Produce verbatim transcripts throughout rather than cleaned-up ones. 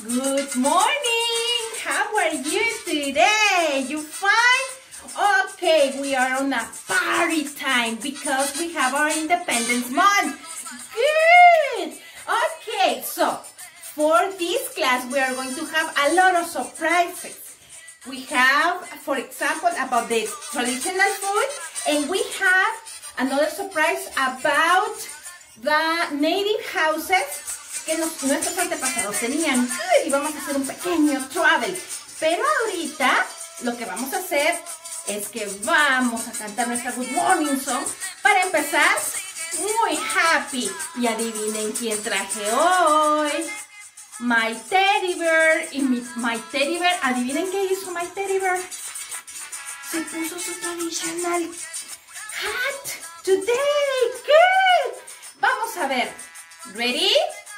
Good morning! How are you today? You fine? Okay, we are on a party time because we have our Independence Month. Good! Okay, so for this class we are going to have a lot of surprises. We have, for example, about the traditional food, and we have another surprise about the native houses que nos, nuestros antepasados tenían. Y vamos a hacer un pequeño travel. Pero ahorita lo que vamos a hacer es que vamos a cantar nuestra Good Morning Song para empezar muy happy. Y adivinen quién traje hoy. My Teddy Bear. Y mi, My Teddy Bear, adivinen qué hizo My Teddy Bear. Se puso su tradicional hat today. Good. Vamos a ver. Ready?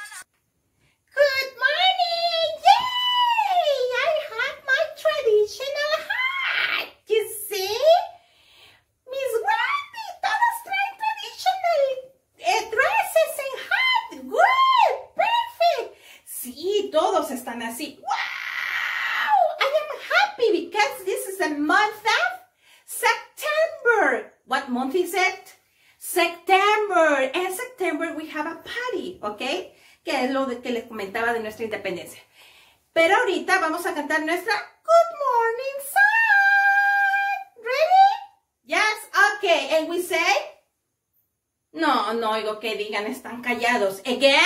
Good morning! Yay! I have my traditional hat! You see? Miss Wendy, todos traen traditional eh, dresses and hat. Good! Perfect! Sí, todos están así. Wow! I am happy because this is the month of September. What month is it? September. In September we have a party, okay? Que es lo de que les comentaba de nuestra independencia. Pero ahorita vamos a cantar nuestra Good Morning Song. Ready? Yes? Okay. And we say? No, no oigo que digan, están callados. Again?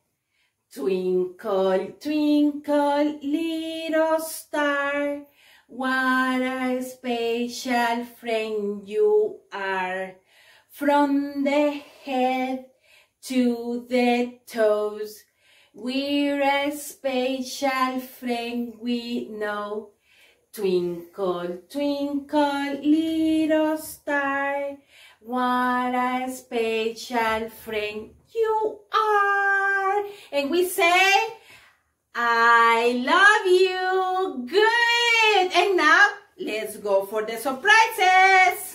Twinkle, twinkle, little star, what a special friend you are. From the head to the toes, we're a special friend we know. Twinkle, twinkle, little star, what a special friend you are. And we say, I love you. Good. And now, let's go for the surprises.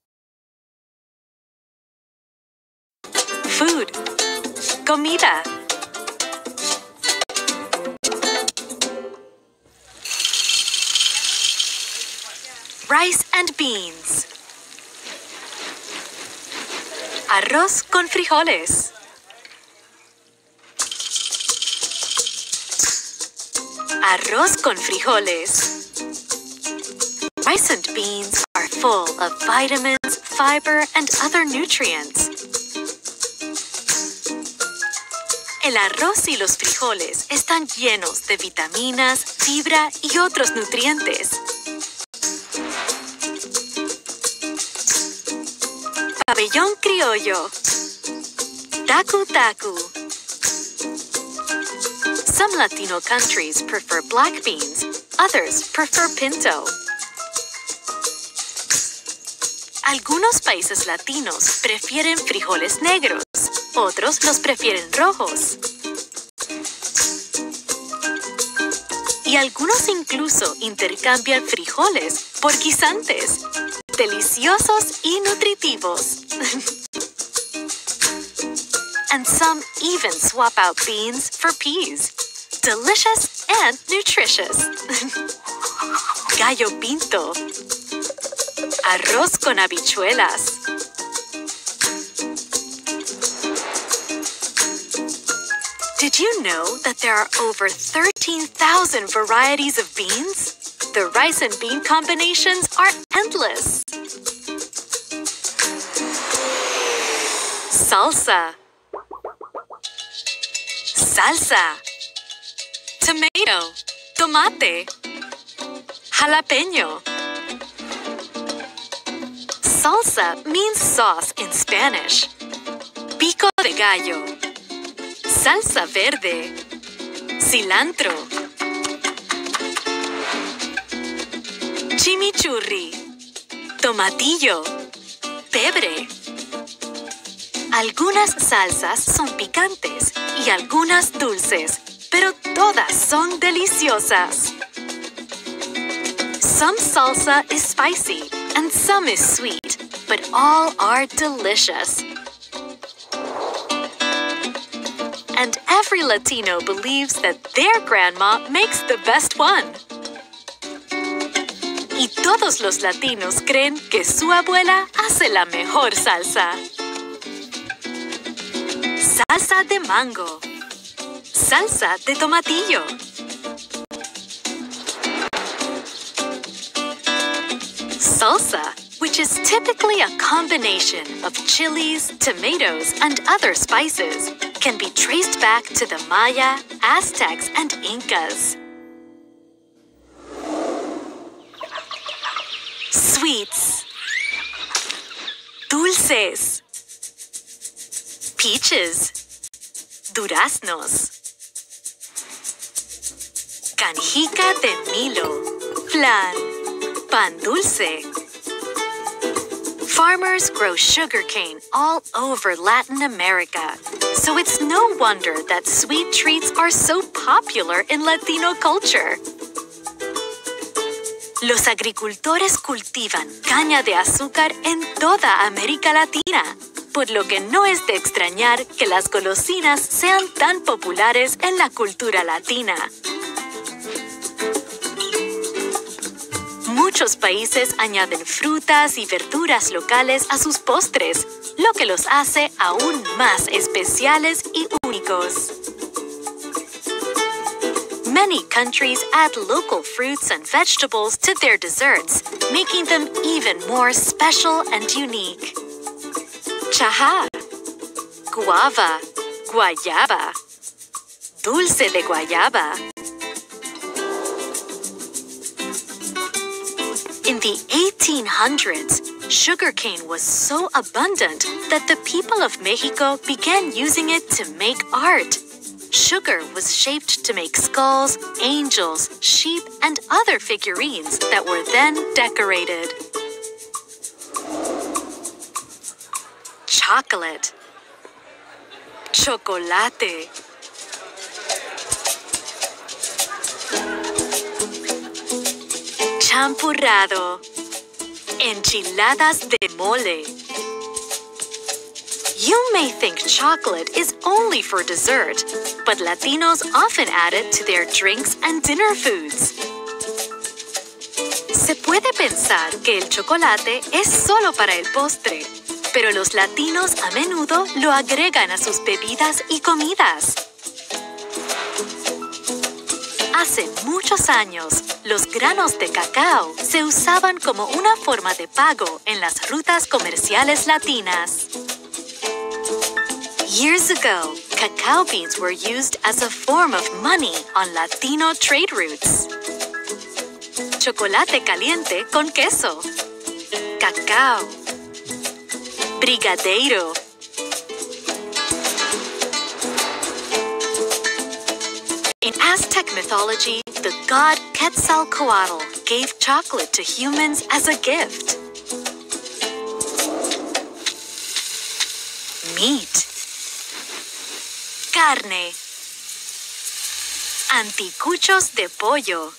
Food, comida. Rice and beans. Arroz con frijoles. Arroz con frijoles. Rice and beans are full of vitamins, fiber, and other nutrients. El arroz y los frijoles están llenos de vitaminas, fibra y otros nutrientes. Pabellón criollo. Tacu tacu. Some Latino countries prefer black beans, others prefer pinto. Algunos países latinos prefieren frijoles negros. Otros los prefieren rojos. Y algunos incluso intercambian frijoles por guisantes, deliciosos y nutritivos. And some even swap out beans for peas, delicious and nutritious. Gallo pinto. Arroz con habichuelas. Did you know that there are over thirteen thousand varieties of beans? The rice and bean combinations are endless. Salsa. Salsa. Tomato. Tomate. Jalapeño. Salsa means sauce in Spanish. Pico de gallo. Salsa verde, cilantro, chimichurri, tomatillo, pebre. Algunas salsas son picantes y algunas dulces, pero todas son deliciosas. Some salsa is spicy and some is sweet, but all are delicious. and every Latino believes that their grandma makes the best one. Y todos los latinos creen que su abuela hace la mejor salsa. Salsa de mango. Salsa de tomatillo. Salsa, which is typically a combination of chilies, tomatoes, and other spices, can be traced back to the Maya, Aztecs, and Incas. Sweets. Dulces. Peaches. Duraznos. Canjica de Milo. Flan. Pan dulce. Farmers grow sugarcane all over Latin America, so it's no wonder that sweet treats are so popular in Latino culture. Los agricultores cultivan caña de azúcar en toda América Latina, por lo que no es de extrañar que las golosinas sean tan populares en la cultura latina. Muchos países añaden frutas y verduras locales a sus postres, lo que los hace aún más especiales y únicos. Many countries add local fruits and vegetables to their desserts, making them even more special and unique. Chajá, guava, guayaba, dulce de guayaba. In the eighteen hundreds, sugarcane was so abundant that the people of Mexico began using it to make art. Sugar was shaped to make skulls, angels, sheep, and other figurines that were then decorated. Chocolate. Chocolate. Champurrado. Enchiladas de mole. You may think chocolate is only for dessert, but Latinos often add it to their drinks and dinner foods. Se puede pensar que el chocolate es solo para el postre, pero los latinos a menudo lo agregan a sus bebidas y comidas. Hace muchos años, los granos de cacao se usaban como una forma de pago en las rutas comerciales latinas. Years ago, cacao beans were used as a form of money on Latino trade routes. Chocolate caliente con queso. Cacao. Brigadeiro. In Aztec mythology, the god Quetzalcoatl gave chocolate to humans as a gift. Meat. Carne. Anticuchos de pollo.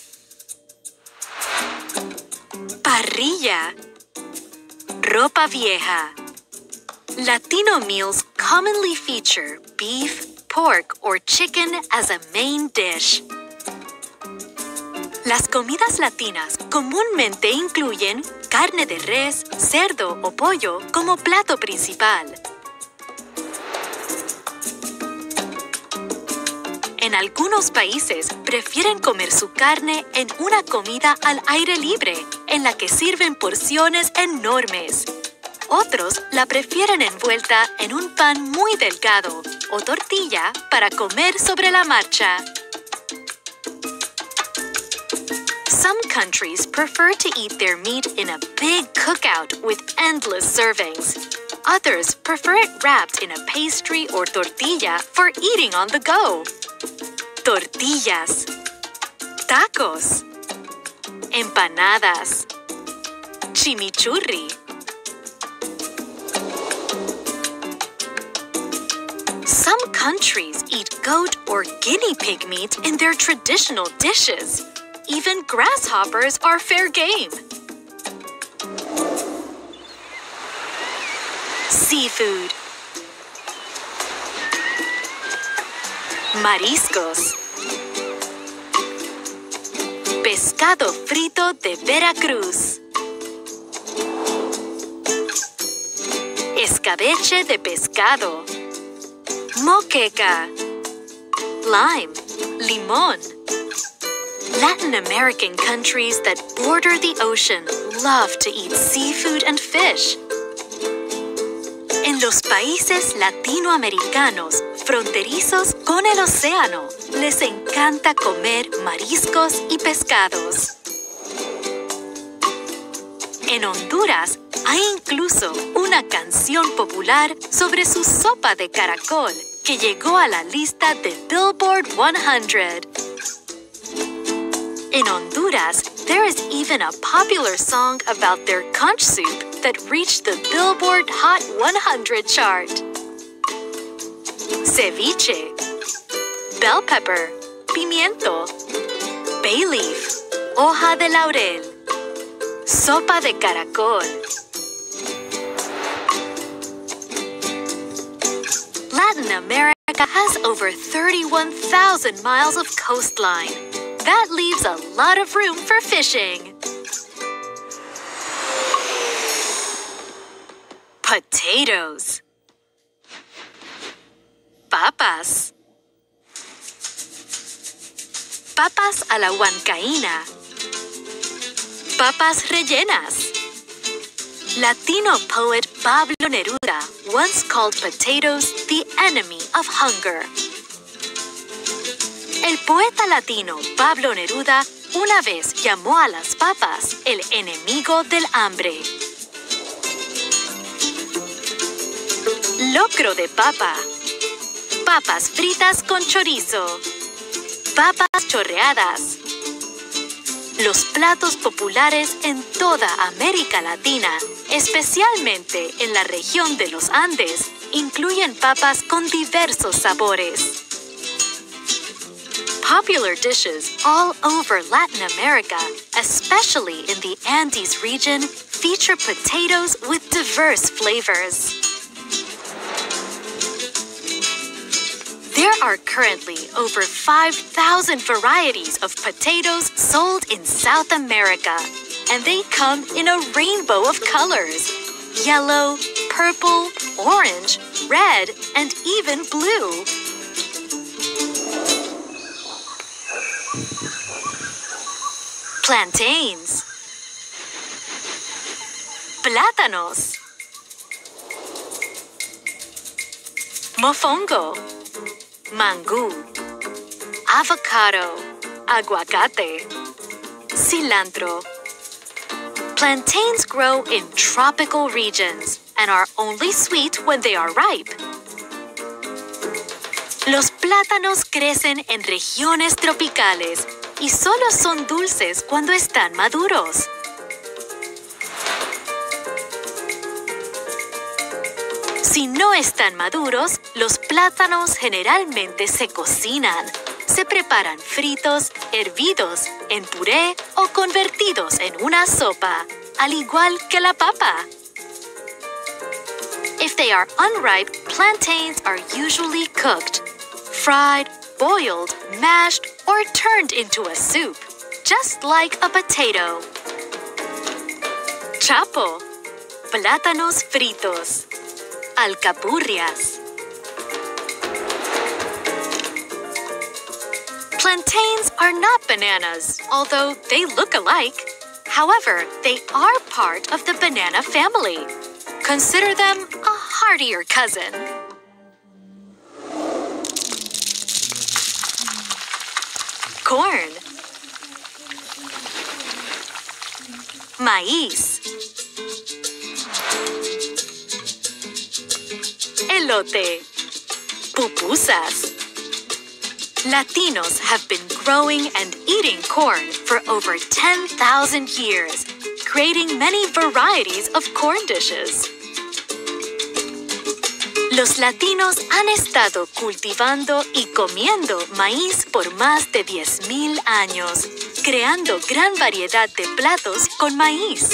Parrilla. Ropa vieja. Latino meals commonly feature beef, pork, or chicken as a main dish. Las comidas latinas comúnmente incluyen carne de res, cerdo o pollo como plato principal. En algunos países prefieren comer su carne en una comida al aire libre, en la que sirven porciones enormes. Otros la prefieren envuelta en un pan muy delgado o tortilla para comer sobre la marcha. Some countries prefer to eat their meat in a big cookout with endless servings. Others prefer it wrapped in a pastry or tortilla for eating on the go. Tortillas. Tacos. Empanadas. Chimichurri. Some countries eat goat or guinea pig meat in their traditional dishes. Even grasshoppers are fair game. Seafood. Mariscos. Pescado frito de Veracruz. Escabeche de pescado. Moqueca. Lime. Limón. Latin American countries that border the ocean love to eat seafood and fish. En los países latinoamericanos fronterizos con el océano, les encanta comer mariscos y pescados. En Honduras hay incluso una canción popular sobre su sopa de caracol que llegó a la lista de Billboard one hundred. In Honduras, there is even a popular song about their conch soup that reached the Billboard Hot one hundred chart. Ceviche. Bell pepper. Pimiento. Bay leaf. Hoja de laurel. Sopa de caracol. Latin America has over thirty-one thousand miles of coastline. That leaves a lot of room for fishing. Potatoes. Papas. Papas a la huancaína. Papas rellenas. Latino poet Pablo Neruda once called potatoes the enemy of hunger. El poeta latino Pablo Neruda una vez llamó a las papas el enemigo del hambre. Locro de papa. Papas fritas con chorizo. Papas chorreadas. Los platos populares en toda América Latina, especialmente en la región de los Andes, incluyen papas con diversos sabores. Popular dishes all over Latin America, especially in the Andes region, feature potatoes with diverse flavors. There are currently over five thousand varieties of potatoes sold in South America, and they come in a rainbow of colors: yellow, purple, orange, red, and even blue. Plantains. Plátanos. Mofongo. Mangú. Avocado. Aguacate. Cilantro. Plantains grow in tropical regions and are only sweet when they are ripe. Los plátanos crecen en regiones tropicales y solo son dulces cuando están maduros. Si no están maduros, los plátanos generalmente se cocinan. Se preparan fritos, hervidos, en puré o convertidos en una sopa, al igual que la papa. If they are unripe, plantains are usually cooked, fried, boiled, mashed, or turned into a soup, just like a potato. Chapo. Plátanos fritos. Alcapurrias. Plantains are not bananas, although they look alike. However, they are part of the banana family. Consider them a heartier cousin. Corn. Maíz. Elote. Pupusas. Latinos have been growing and eating corn for over ten thousand years, creating many varieties of corn dishes. Los latinos han estado cultivando y comiendo maíz por más de diez mil años, creando gran variedad de platos con maíz.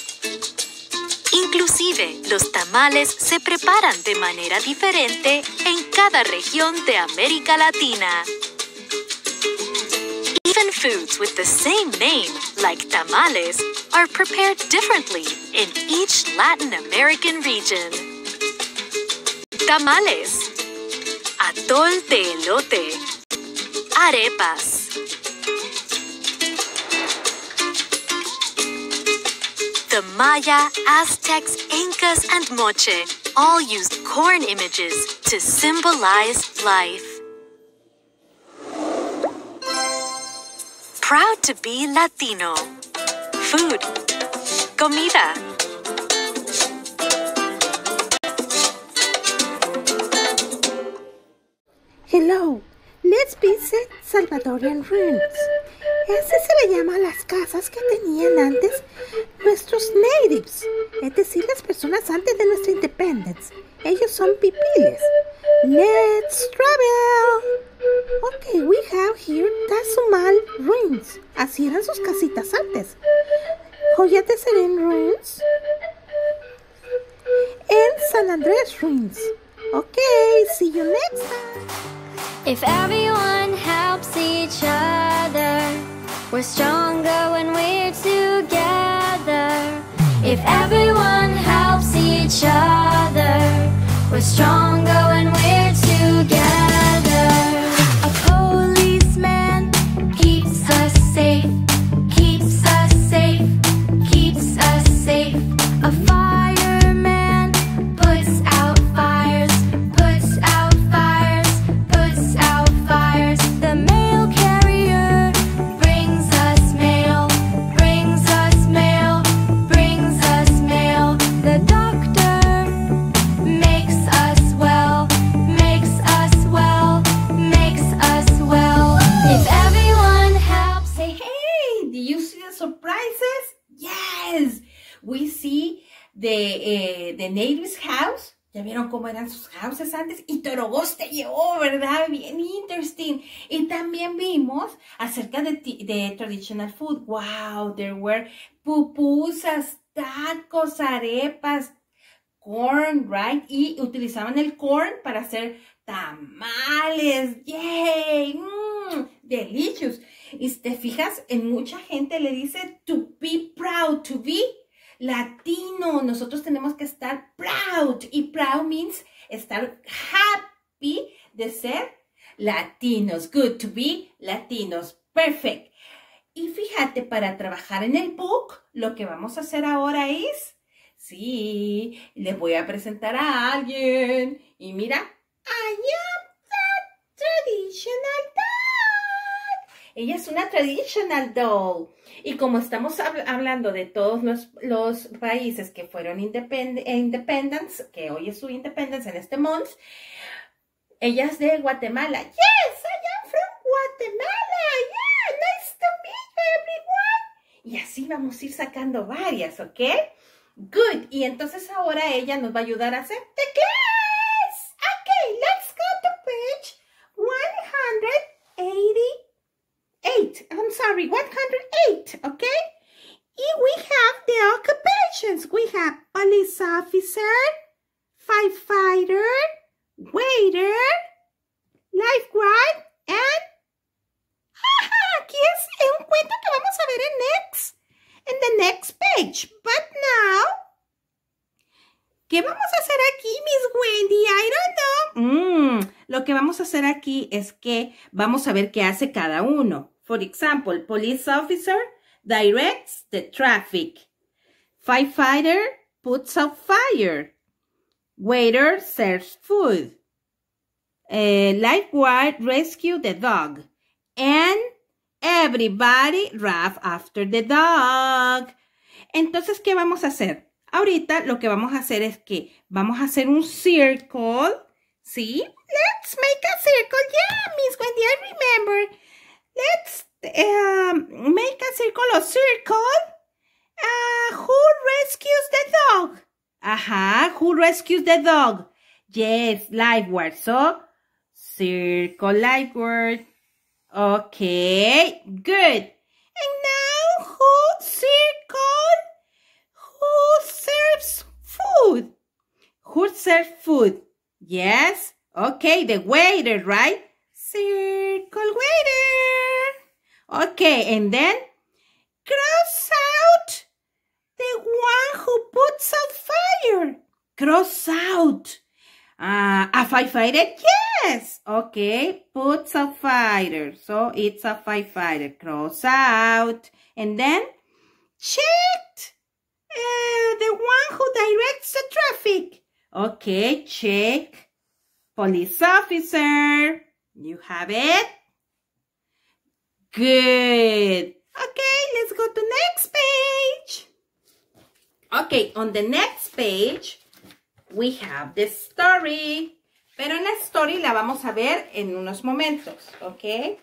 Inclusive, los tamales se preparan de manera diferente e cada región de América Latina. Even foods with the same name, like tamales, are prepared differently in each Latin American region. Tamales, atol de elote, arepas. The Maya, Aztecs, Incas, and Moche all used corn images to symbolize life. Proud to be Latino. Food. Comida. Hello, let's visit Salvadorian ruins. Ese se le llama las casas que tenían antes nuestros natives, es decir, las personas antes de nuestra independence. Ellos son pipiles. Let's travel. Okay, we have here Tazumal ruins. Así eran sus casitas antes. Joya de Serén ruins. And San Andrés ruins. Okay, see you next time. If everyone helps each other, we're stronger when we're together. If everyone helps each other, we're stronger when we're together. A policeman keeps us safe, keeps us safe, keeps us safe. A fireman puts out fires, puts out fires, puts out fires. The mail carrier brings us mail, brings us mail, brings us mail. The doctor makes us well, makes us well, makes us well. If everyone helps, Say, hey, do you see the surprises? Yes, we see the, uh, the natives' house. ¿Ya vieron cómo eran sus houses antes? Y Torogos te llevó, ¿verdad? Bien interesting. Y también vimos acerca de, de traditional food. Wow, there were pupusas, tacos, arepas, corn, right? Y utilizaban el corn para hacer tamales. ¡Yay! Mmm, delicious. Y te fijas, en mucha gente le dice to be proud, to be latino. Nosotros tenemos que estar proud. Y proud means estar happy de ser latinos. Good, to be latinos. Perfect. Y fíjate, para trabajar en el book, lo que vamos a hacer ahora es, sí, les voy a presentar a alguien. Y mira, I am the traditional doll. Ella es una traditional doll. Y como estamos hab hablando de todos los, los países que fueron independ independence, que hoy es su independence en este month, ella es de Guatemala. Yes, I am from Guatemala. Yeah, nice to meet you, everyone. Y así vamos a ir sacando varias, ¿ok? Good. Y entonces ahora ella nos va a ayudar a hacer the class. Ok, let's go to page one hundred eighty-eight. I'm sorry, one hundred eight, ¿ok? Y we have the occupations. We have police officer, firefighter, waiter, lifeguard, and... ¡Ajá! Aquí es un cuento que vamos a ver en next, en the next page. But now, ¿qué vamos a hacer aquí, Miss Wendy? I don't know. Mm, lo que vamos a hacer aquí es que vamos a ver qué hace cada uno. For example, police officer directs the traffic. Firefighter puts out fire. Waiter serves food. Uh, lifeguard rescue the dog. And everybody run after the dog. Entonces, ¿qué vamos a hacer? Ahorita lo que vamos a hacer es que vamos a hacer un circle. ¿Sí? Let's make a circle. Yeah, Miss Wendy, I remember. Let's um, make a circle of circle. Uh, who rescues the dog? Ajá, who rescues the dog? Yes, lifeguard. So, circle lifeguard. Okay, good. And now, who circle? Who serves food? Who serves food? Yes? Okay, the waiter, right? Circle waiter. Okay, and then cross out the one who puts out fire. Cross out. Uh, a firefighter? Yes. Okay, puts out fire. So it's a firefighter. Cross out. And then checked. Uh, the one who directs the traffic. Okay, check. Police officer. You have it? Good. Okay, let's go to next page. Okay, on the next page, we have the story. Pero en la story la vamos a ver en unos momentos, okay?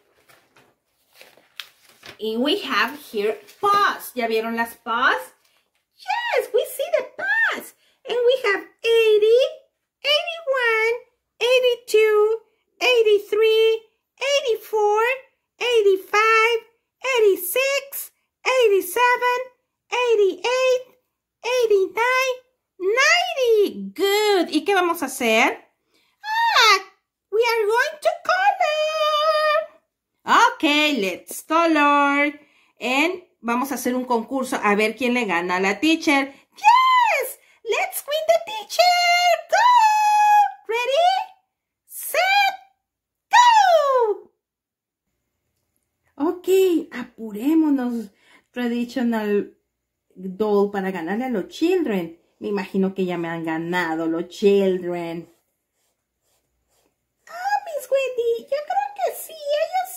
And we have here paws. ¿Ya vieron las paws? Yes, we see the paws. And we have eighty, eighty-one, eighty-two, eighty-three, eighty-four, eighty-five, eighty-six, eighty-seven, eighty-eight, eighty-nine, ninety. Good. ¿Y qué vamos a hacer? Ah, we are going to color. Okay, let's color. And vamos a hacer un concurso a ver quién le gana a la teacher. Yes! Let's win the teacher. Go! Ready? Set, go! Ok, apurémonos, Traditional Doll, para ganarle a los children. Me imagino que ya me han ganado los children. Ah, Miss Wendy, yo creo que sí, ellos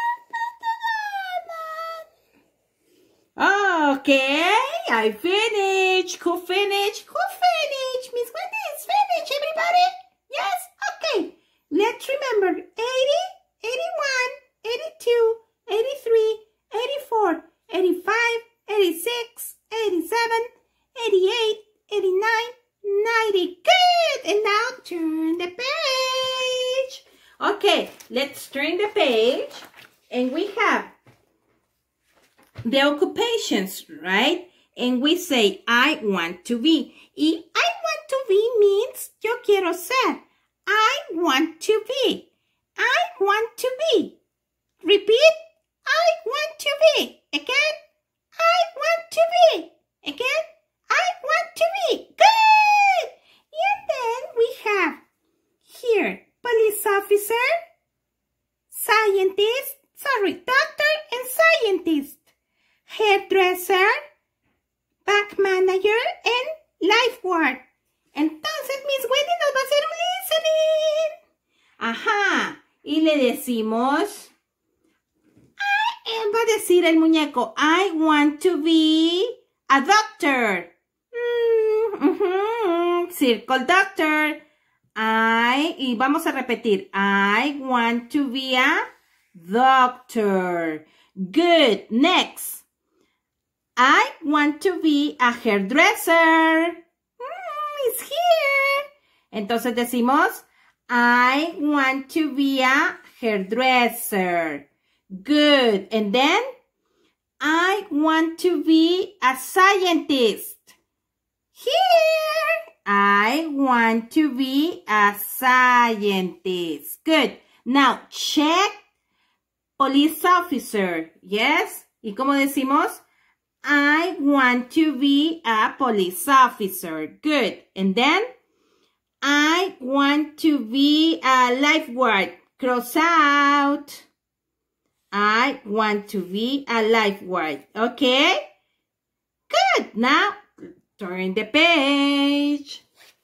siempre te ganan. Okay, I finished. Who finished? Who finished? Miss Wendy is finished, everybody. Yes, okay. Let's remember eighty, eighty-one, eighty-two, eighty-three, eighty-four, eighty-five, eighty-six, eighty-seven, eighty-eight, eighty-nine, ninety. Good! And now turn the page. Okay, let's turn the page. And we have the occupations, right? And we say, I want to be. Y I want to be means yo quiero ser. I want to be. I want to be. Repeat. I want to be. Again. I want to be. Again. I want to be. Good. And then we have here police officer, scientist, sorry, doctor and scientist, hairdresser, bank manager, and lifeguard. Entonces, Miss Wendy nos va a hacer un listening. Ajá. Y le decimos, I, va a decir el muñeco, I want to be a doctor. Mm, mm-hmm. Circle doctor. I, y vamos a repetir, I want to be a doctor. Good. Next. I want to be a hairdresser. Mm, it's here. Entonces decimos, I want to be a hairdresser. Good. And then, I want to be a scientist. Here. I want to be a scientist. Good. Now, check police officer. Yes. ¿Y cómo decimos? I want to be a police officer. Good. And then, I want to be a lifeguard. Cross out. I want to be a lifeguard. Okay? Good. Now, turn the page.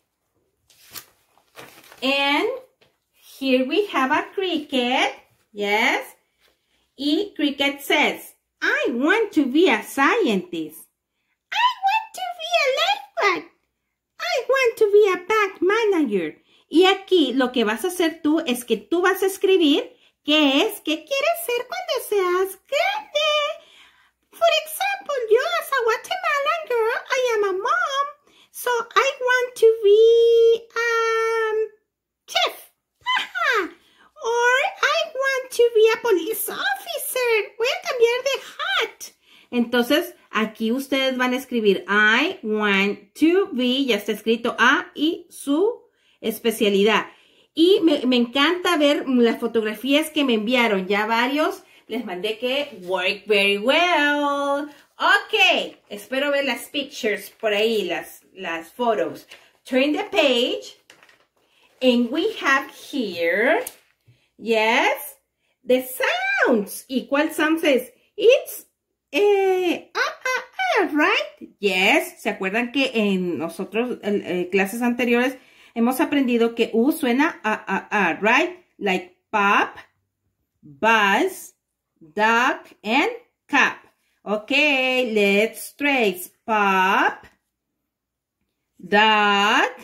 And here we have a cricket. Yes. Y cricket says, I want to be a scientist. I want to be a lifeguard. I want to be a bank manager. Y aquí lo que vas a hacer tú es que tú vas a escribir qué es que quieres ser cuando seas grande. For example, yo as a Guatemalan girl, I am a mom. So I want to be um chef. Ajá. Or I want to be a police officer. Voy a cambiar de hat. Entonces, aquí ustedes van a escribir I want to be, ya está escrito A y su especialidad. Y me, me encanta ver las fotografías que me enviaron. Ya varios les mandé que work very well. Ok, espero ver las pictures por ahí, las, las fotos. Turn the page. And we have here, yes, the sounds. ¿Y cuál sounds es? It's, eh, ah, ah, ah, right? Yes. ¿Se acuerdan que en nosotros, en, en clases anteriores, hemos aprendido que U suena a, a, a, right? Like pop, buzz, duck, and cap. Okay, let's trace. Pop, duck,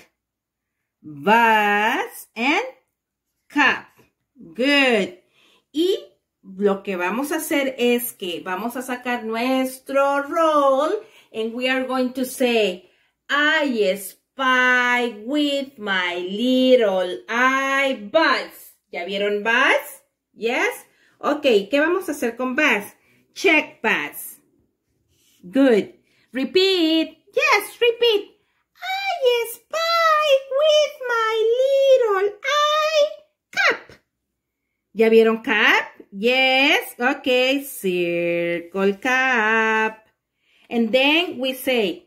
buzz, and cap. Good. Y lo que vamos a hacer es que vamos a sacar nuestro roll and we are going to say, I spy with my little eye buzz. ¿Ya vieron buzz? Yes? Ok, ¿qué vamos a hacer con buzz? Check buzz. Good. Repeat. Yes, repeat. I spy with my little eye cap. ¿Ya vieron cap? Yes. Okay. Circle cap. And then we say,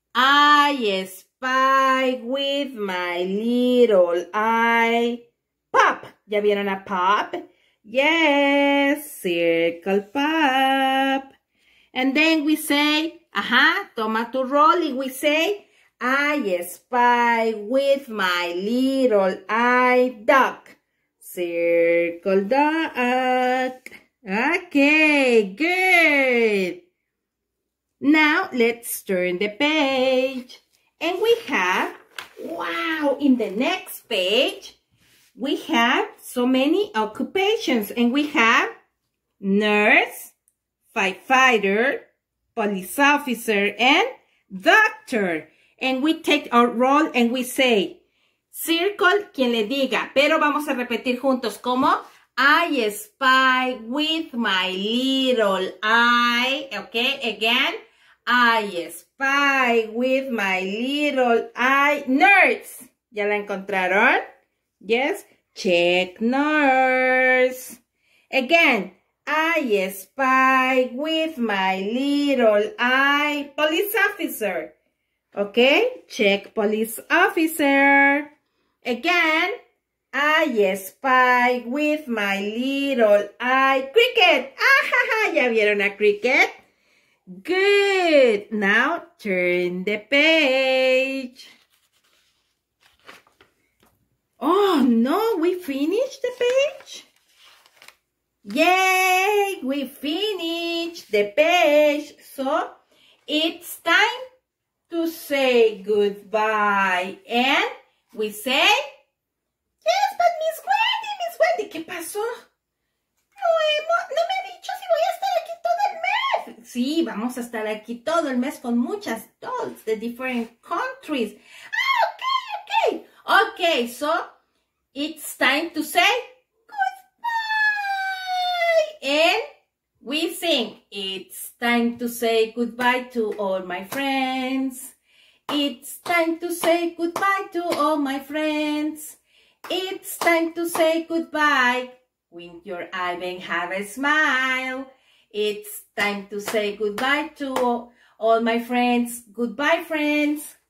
I spy with my little eye pop. ¿Ya vieron a pop? Yes. Circle pop. And then we say, ajá, toma tu roll y we say, I spy with my little eye duck. Circle duck. Okay, good. Now let's turn the page. And we have, wow, in the next page, we have so many occupations. And we have nurse, firefighter, police officer, and doctor. And we take our roll and we say, circle, quien le diga. Pero vamos a repetir juntos como, I spy with my little eye. Okay, again. I spy with my little eye. Nurse. ¿Ya la encontraron? Yes. Check nurse. Again. I spy with my little eye. Police officer. Okay, check police officer. Again, I spy with my little eye. Cricket. Ah, ¿ya vieron a cricket? Good. Now, turn the page. Oh, no, we finished the page? Yay, we finished the page. So, it's time to say goodbye. And we say, yes, but Miss Wendy, Miss Wendy, ¿qué pasó? No, hemos, no me ha dicho si voy a estar aquí todo el mes. Sí, vamos a estar aquí todo el mes con muchas dolls de different countries. Ah, okay, okay. Okay, so it's time to say goodbye. And we sing, it's time to say goodbye to all my friends. It's time to say goodbye to all my friends. It's time to say goodbye. Wink your eye and have a smile. It's time to say goodbye to all my friends. Goodbye, friends.